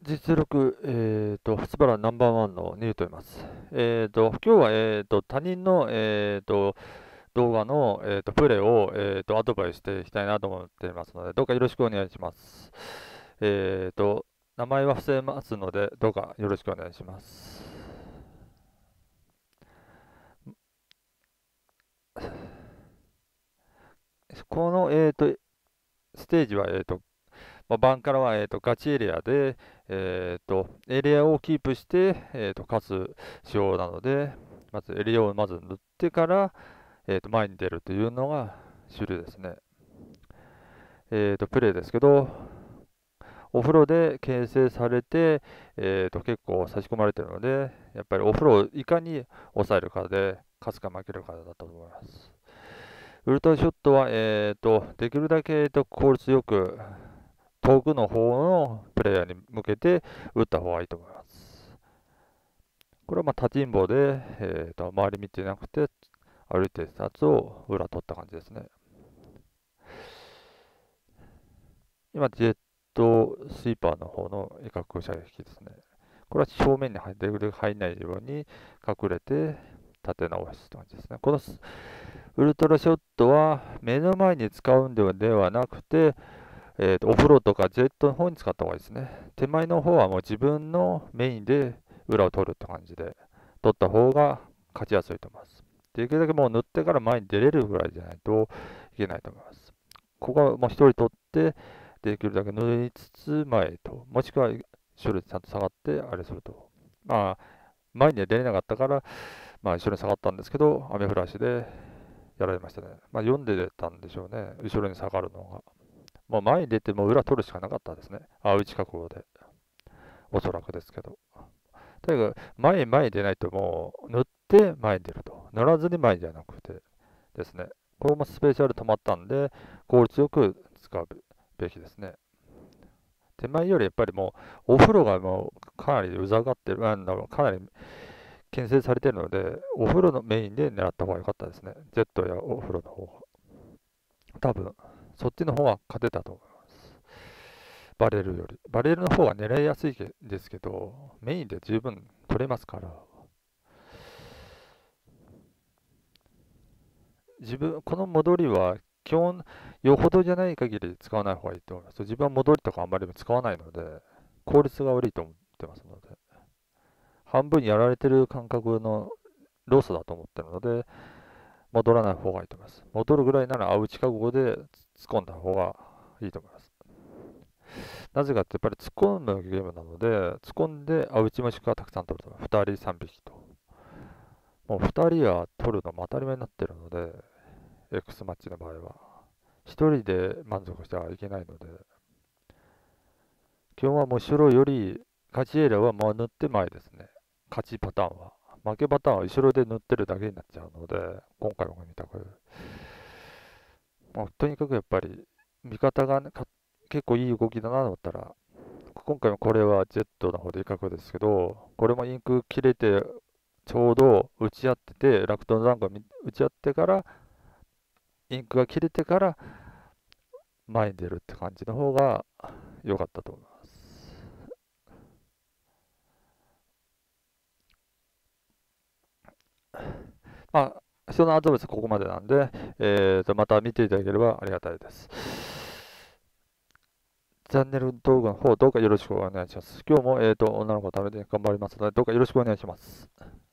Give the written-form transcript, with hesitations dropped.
実力、スバラナンバーワンのニューと言います。今日は、他人の、動画の、プレイを、アドバイスしていきたいなと思っていますので、どうかよろしくお願いします。えーと、名前は伏せますので、どうかよろしくお願いします。この、ステージは、バンからは、ガチエリアで、エリアをキープして、勝つ仕様なので、まずエリアをまず塗ってから、前に出るというのが主流ですね。プレイですけど、お風呂で形成されて、結構差し込まれているので、やっぱりお風呂をいかに抑えるかで、勝つか負けるかだと思います。ウルトラショットは、できるだけ、効率よく、遠くの方のプレイヤーに向けて打った方がいいと思います。これは立ちんぼで、周り見てなくて、歩いてたやつを裏取った感じですね。今、ジェットスイーパーの方の威嚇射撃ですね。これは正面に入らないように隠れて立て直すって感じですね。このウルトラショットは目の前に使うんではなくて、お風呂とかジェットの方に使った方がいいですね。手前の方はもう自分のメインで裏を取るって感じで、取った方が勝ちやすいと思います。できるだけもう塗ってから前に出れるぐらいじゃないといけないと思います。ここはもう一人取って、できるだけ塗りつつ前と、もしくは後ろでちゃんと下がってあれすると。前には出れなかったから、後ろに下がったんですけど、雨降らしでやられましたね。読んでたんでしょうね、後ろに下がるのが。もう前に出ても裏取るしかなかったですね。内覚悟で。おそらくですけど。とにかく前に出ないともう塗って前に出ると。塗らずに前じゃなくてですね。これもスペシャル止まったんで、効率よく使うべきですね。手前よりやっぱりもうお風呂がもうかなりうざがってる、かなり牽制されているので、お風呂のメインで狙った方が良かったですね。ジェットやお風呂の方が。多分、そっちの方が勝てたと思います。バレルより。バレルの方が狙いやすいですけど、メインで十分取れますから、この戻りは基本、よほどじゃない限り使わない方がいいと思います。自分は戻りとかあんまり使わないので、効率が悪いと思ってますので、半分やられてる感覚のロスだと思ってるので、戻らない方がいいと思います。戻るぐらいなら、内覚悟で突っ込んだ方がいいと思います。なぜかってやっぱり突っ込むゲームなので、突っ込んで打ちもしくはたくさん取ると。2人3匹と。もう2人は取るのも当たり前になってるので、X マッチの場合は。1人で満足してはいけないので、基本はもう後ろより、勝ちエリアはもう塗って前ですね。勝ちパターンは。負けパターンは後ろで塗ってるだけになっちゃうので、今回も見たく。とにかくやっぱり、味方が、結構いい動きだなと思ったら、今回もこれはジェットの方で威嚇ですけど、これもインク切れて、ちょうど打ち合ってて、ラクトの弾が打ち合ってから、インクが切れてから前に出るって感じの方が良かったと思います。人のアドバイスはここまでなんで、また見ていただければありがたいです。チャンネル動画の方、どうかよろしくお願いします。今日も、女の子のために頑張りますので、どうかよろしくお願いします。